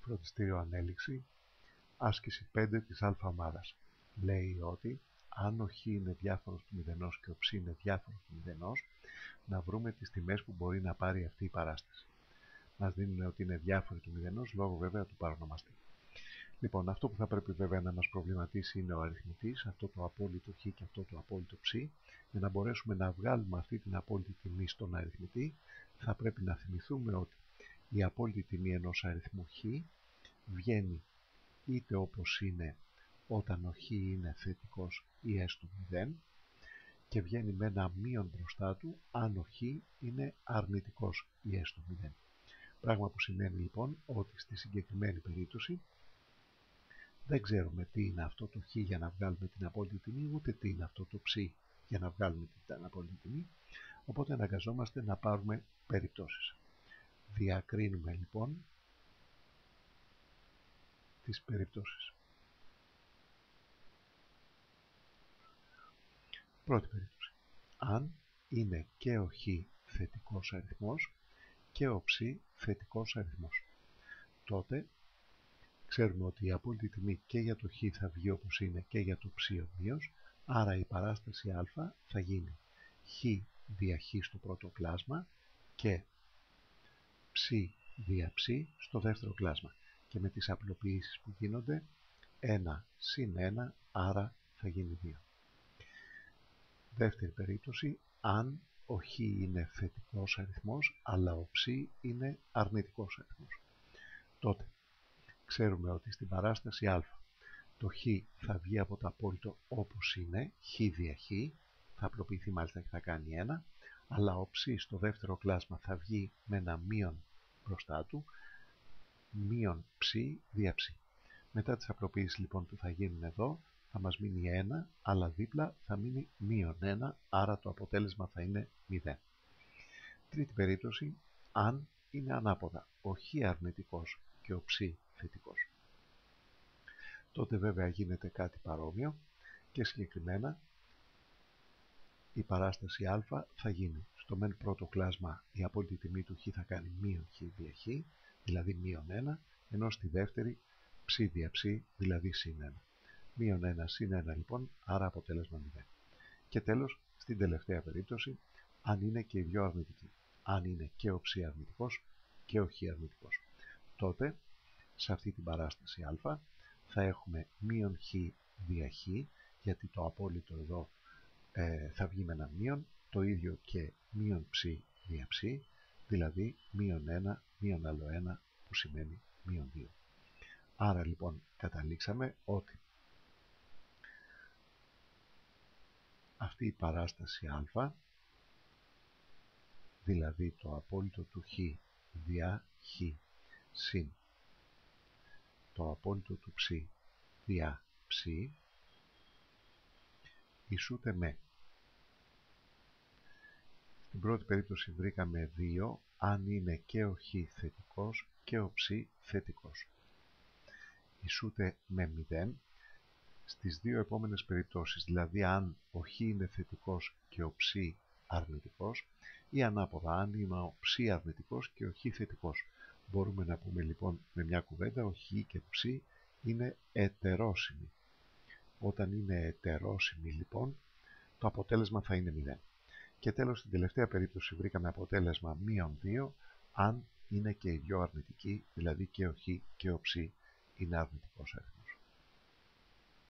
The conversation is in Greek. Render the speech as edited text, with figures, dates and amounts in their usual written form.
Φροντιστήριο ανέλυξη, άσκηση 5 της α ομάδας. Λέει ότι αν ο χ είναι διάφορος του μηδενός και ο ψ είναι διάφορος του μηδενός, να βρούμε τις τιμές που μπορεί να πάρει αυτή η παράσταση. Μας δίνουν ότι είναι διάφορη του μηδενός, λόγω βέβαια του παρονομαστή. Λοιπόν, αυτό που θα πρέπει βέβαια να μας προβληματίσει είναι ο αριθμητής, αυτό το απόλυτο χ και αυτό το απόλυτο ψ. Για να μπορέσουμε να βγάλουμε αυτή την απόλυτη τιμή στον αριθμητή, θα πρέπει να θυμηθούμε ότι η απόλυτη τιμή ενός αριθμού χ βγαίνει είτε όπως είναι όταν ο χ είναι θετικός ή έστω 0, και βγαίνει με ένα μείον μπροστά του αν ο χ είναι αρνητικός ή έστω 0. Πράγμα που σημαίνει λοιπόν ότι στη συγκεκριμένη περίπτωση δεν ξέρουμε τι είναι αυτό το χ για να βγάλουμε την απόλυτη τιμή, ούτε τι είναι αυτό το ψ για να βγάλουμε την απόλυτη τιμή, οπότε αναγκαζόμαστε να πάρουμε περιπτώσεις. Διακρίνουμε λοιπόν τις περιπτώσεις. Πρώτη περίπτωση. Αν είναι και ο χ θετικός αριθμός και ο ψ θετικός αριθμός, τότε ξέρουμε ότι η απόλυτη τιμή και για το χ θα βγει όπως είναι και για το ψ ομοίως, άρα η παράσταση α θα γίνει χ δια χ στο πρώτο κλάσμα και ψ δια ψ στο δεύτερο κλάσμα. Και με τις απλοποιήσεις που γίνονται, 1 συν 1, άρα θα γίνει 2. Δεύτερη περίπτωση, αν ο χ είναι θετικός αριθμός, αλλά ο ψ είναι αρνητικός αριθμός, τότε ξέρουμε ότι στην παράσταση α το χ θα βγει από το απόλυτο όπως είναι, χ δια χ, θα απλοποιηθεί μάλιστα και θα κάνει 1, αλλά ο ψ στο δεύτερο κλάσμα θα βγει με ένα μείον μπροστά του, μείον ψ δια ψ. Μετά τις απλοποιήσεις λοιπόν που θα γίνουν εδώ, θα μας μείνει 1, αλλά δίπλα θα μείνει μείον 1, άρα το αποτέλεσμα θα είναι 0. Τρίτη περίπτωση, αν είναι ανάποδα, ο χ αρνητικός και ο ψ θετικός. Τότε βέβαια γίνεται κάτι παρόμοιο και συγκεκριμένα η παράσταση α θα γίνει στο μεν πρώτο κλάσμα η απόλυτη τιμή του χ θα κάνει μείον χ δια χ, δηλαδή μείον 1, ενώ στη δεύτερη ψ δια ψ, δηλαδή συν 1. Μείον 1 συν 1 λοιπόν, άρα αποτέλεσμα 0. Και τέλος, στην τελευταία περίπτωση, αν είναι και οι δυο αρνητικοί. Αν είναι και ο ψ αρνητικός και ο χ αρνητικός. Τότε, σε αυτή την παράσταση α, θα έχουμε μείον χ δια χ, γιατί το απόλυτο εδώ θα βγει με ένα μείον, το ίδιο και μείον ψ δια ψ, δηλαδή μείον 1 μείον άλλο 1, που σημαίνει μείον 2. Άρα λοιπόν καταλήξαμε ότι αυτή η παράσταση α, δηλαδή το απόλυτο του χ δια χ συν το απόλυτο του ψ δια ψ, ισούται με, στην πρώτη περίπτωση βρήκαμε 2 αν είναι και ο χ θετικός και ο ψ θετικός, ισούται με 0 στις δύο επόμενες περιπτώσεις, δηλαδή αν ο χ είναι θετικός και ο ψ αρνητικός, ή ανάποδα, αν είναι ο ψ αρνητικός και ο χ θετικός. Μπορούμε να πούμε λοιπόν με μια κουβέντα, ο χ και ο ψ είναι ετερόσιμοι. Όταν είναι ετερόσιμοι λοιπόν, το αποτέλεσμα θα είναι 0. Και τέλος, στην τελευταία περίπτωση βρήκαμε αποτέλεσμα μείον 2, αν είναι και οι δυο αρνητικοί, δηλαδή και ο χ και ο ψ είναι αρνητικός αριθμός.